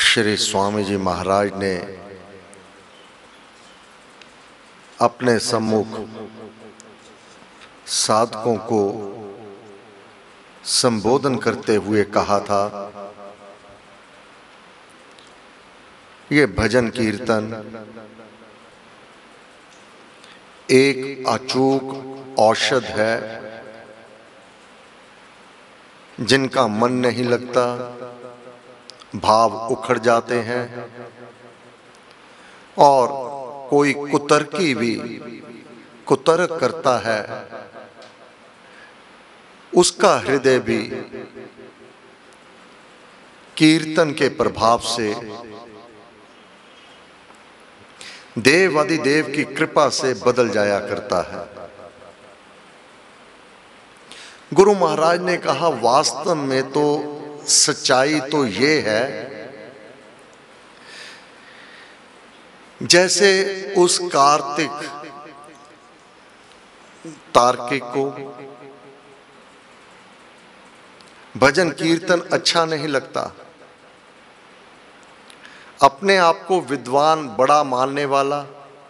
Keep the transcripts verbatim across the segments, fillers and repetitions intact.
श्री स्वामी जी महाराज ने अपने सम्मुख साधकों को संबोधन करते हुए कहा था, ये भजन कीर्तन एक अचूक औषध है। जिनका मन नहीं लगता, भाव उखड़ जाते हैं और कोई कुतर्की भी कुतर्क करता है, उसका हृदय भी कीर्तन के प्रभाव से देव अधिदेव की कृपा से बदल जाया करता है। गुरु महाराज ने कहा, वास्तव में तो सच्चाई तो ये है, जैसे उस कार्तिक तार्किक को भजन कीर्तन अच्छा नहीं लगता, अपने आप को विद्वान बड़ा मानने वाला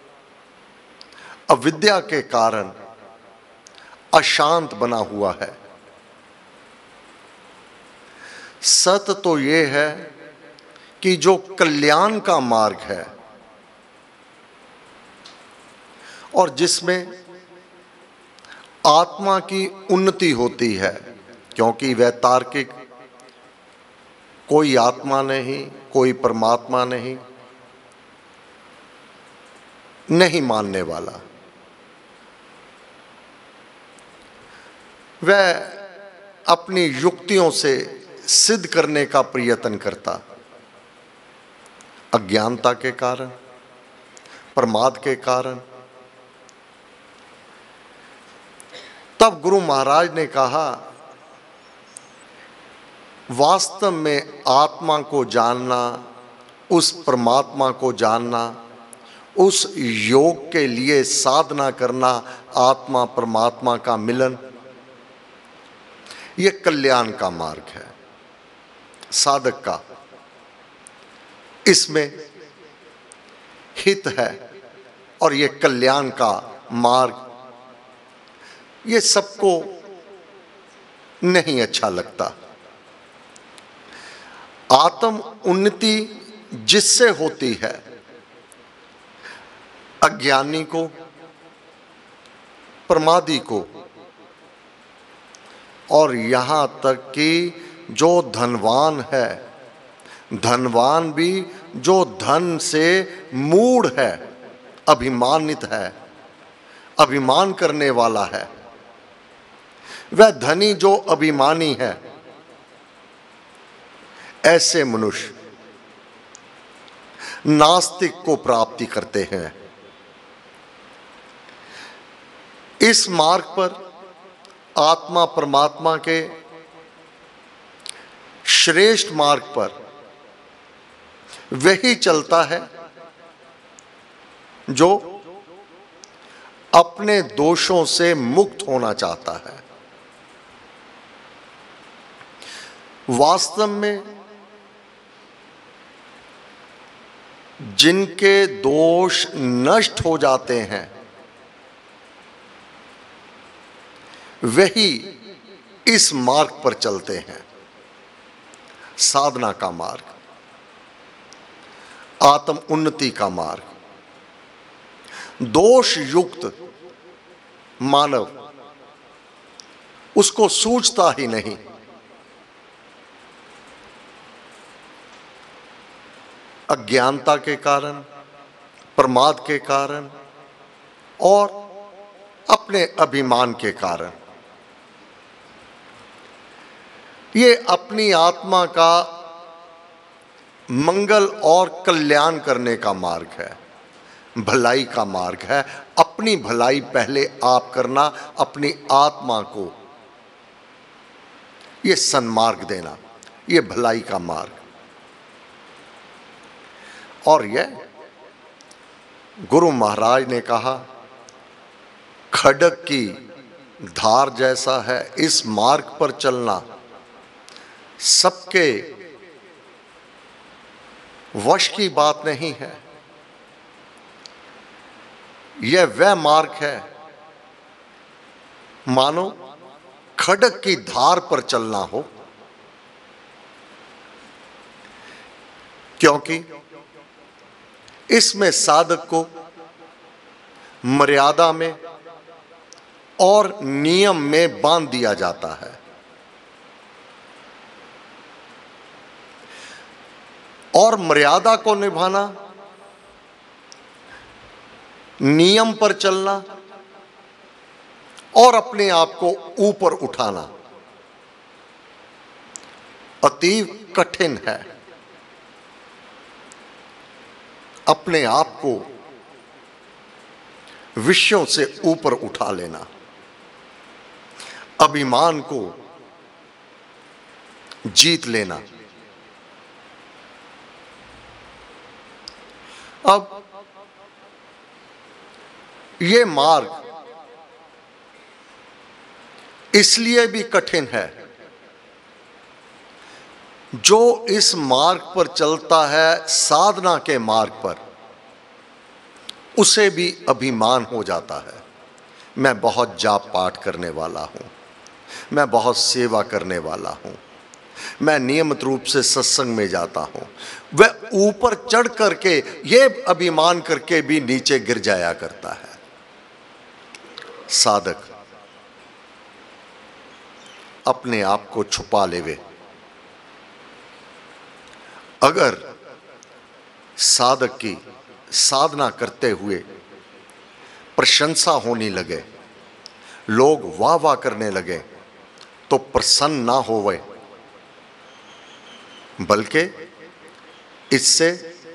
अविद्या के कारण अशांत बना हुआ है। सत्य तो ये है कि जो कल्याण का मार्ग है और जिसमें आत्मा की उन्नति होती है, क्योंकि वह तार्किक कोई आत्मा नहीं, कोई परमात्मा नहीं नहीं मानने वाला, वह अपनी युक्तियों से सिद्ध करने का प्रयत्न करता, अज्ञानता के कारण, प्रमाद के कारण। तब गुरु महाराज ने कहा, वास्तव में आत्मा को जानना, उस परमात्मा को जानना, उस योग के लिए साधना करना, आत्मा परमात्मा का मिलन, यह कल्याण का मार्ग है साधक का। इसमें हित है और यह कल्याण का मार्ग ये सबको नहीं अच्छा लगता। आत्म उन्नति जिससे होती है, अज्ञानी को, प्रमादी को, और यहां तक कि जो धनवान है, धनवान भी जो धन से मूढ़ है, अभिमानित है, अभिमान करने वाला है, वह धनी जो अभिमानी है, ऐसे मनुष्य नास्तिक को प्राप्ति करते हैं। इस मार्ग पर आत्मा परमात्मा के श्रेष्ठ मार्ग पर वही चलता है जो अपने दोषों से मुक्त होना चाहता है। वास्तव में जिनके दोष नष्ट हो जाते हैं, वही इस मार्ग पर चलते हैं, साधना का मार्ग, आत्म उन्नति का मार्ग। दोष युक्त मानव उसको सूझता ही नहीं। अज्ञानता के कारण, प्रमाद के कारण और अपने अभिमान के कारण ये अपनी आत्मा का मंगल और कल्याण करने का मार्ग है, भलाई का मार्ग है। अपनी भलाई पहले आप करना, अपनी आत्मा को ये सन्मार्ग देना, ये भलाई का मार्ग। और यह गुरु महाराज ने कहा, खड्ग की धार जैसा है इस मार्ग पर चलना। सबके वश की बात नहीं है। यह वह मार्ग है मानो खड्ग की धार पर चलना हो, क्योंकि इसमें साधक को मर्यादा में और नियम में बांध दिया जाता है। और मर्यादा को निभाना, नियम पर चलना और अपने आप को ऊपर उठाना अतीव कठिन है। अपने आप को विषयों से ऊपर उठा लेना, अभिमान को जीत लेना। अब ये मार्ग इसलिए भी कठिन है, जो इस मार्ग पर चलता है, साधना के मार्ग पर, उसे भी अभिमान हो जाता है। मैं बहुत जाप पाठ करने वाला हूं, मैं बहुत सेवा करने वाला हूं, मैं नियमित रूप से सत्संग में जाता हूं। वह ऊपर चढ़ करके ये अभिमान करके भी नीचे गिर जाया करता है। साधक अपने आप को छुपा लेवे। अगर साधक की साधना करते हुए प्रशंसा होने लगे, लोग वाह वाह करने लगे, तो प्रसन्न ना होवे, बल्कि इससे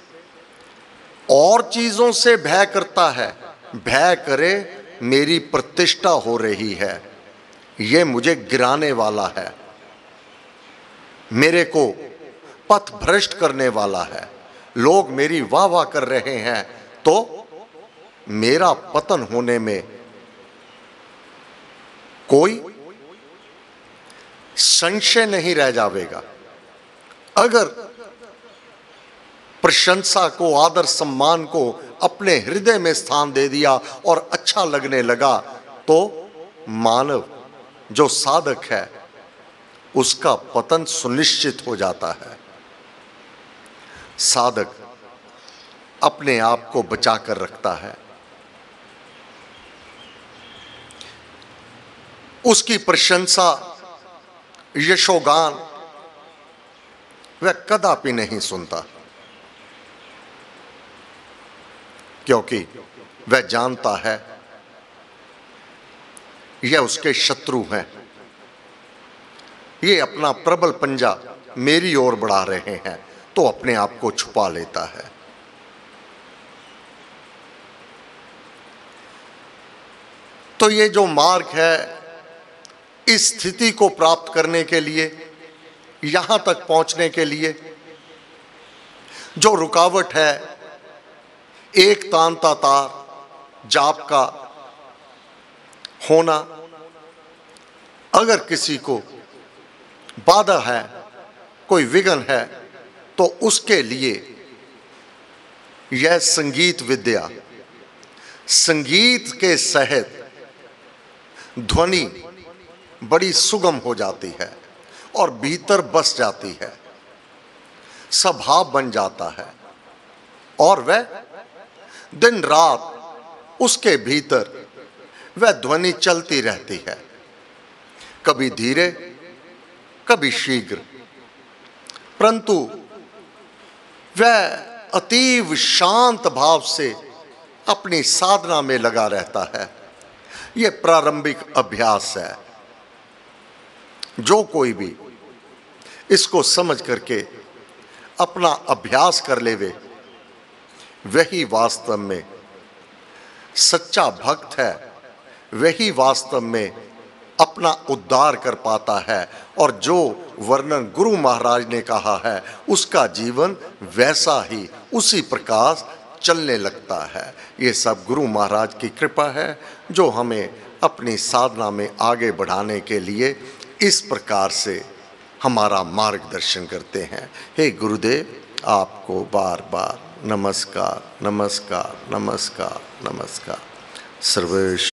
और चीजों से भय करता है। भय करे मेरी प्रतिष्ठा हो रही है, यह मुझे गिराने वाला है, मेरे को पथ भ्रष्ट करने वाला है, लोग मेरी वाह वाह कर रहे हैं, तो मेरा पतन होने में कोई संशय नहीं रह जाएगा। अगर प्रशंसा को, आदर सम्मान को अपने हृदय में स्थान दे दिया और अच्छा लगने लगा, तो मानव जो साधक है उसका पतन सुनिश्चित हो जाता है। साधक अपने आप को बचा कर रखता है। उसकी प्रशंसा, यशोगान वह कदापि नहीं सुनता, क्योंकि वह जानता है यह उसके शत्रु हैं, ये अपना प्रबल पंजा मेरी ओर बढ़ा रहे हैं, तो अपने आप को छुपा लेता है। तो ये जो मार्ग है, इस स्थिति को प्राप्त करने के लिए, यहां तक पहुंचने के लिए जो रुकावट है, एक तांता तार जाप का होना, अगर किसी को बाधा है, कोई विघ्न है, तो उसके लिए यह संगीत विद्या, संगीत के सहित ध्वनि बड़ी सुगम हो जाती है और भीतर बस जाती है, स्वभाव बन जाता है, और वह दिन रात उसके भीतर वह ध्वनि चलती रहती है, कभी धीरे कभी शीघ्र, परंतु वह अतीव शांत भाव से अपनी साधना में लगा रहता है। यह प्रारंभिक अभ्यास है। जो कोई भी इसको समझ करके अपना अभ्यास कर लेवे, वही वास्तव में सच्चा भक्त है, वही वास्तव में अपना उद्धार कर पाता है। और जो वर्णन गुरु महाराज ने कहा है, उसका जीवन वैसा ही उसी प्रकार चलने लगता है। ये सब गुरु महाराज की कृपा है, जो हमें अपनी साधना में आगे बढ़ाने के लिए इस प्रकार से हमारा मार्गदर्शन करते हैं। हे गुरुदेव, आपको बार बार नमस्कार, नमस्कार, नमस्कार, नमस्कार। सर्वेश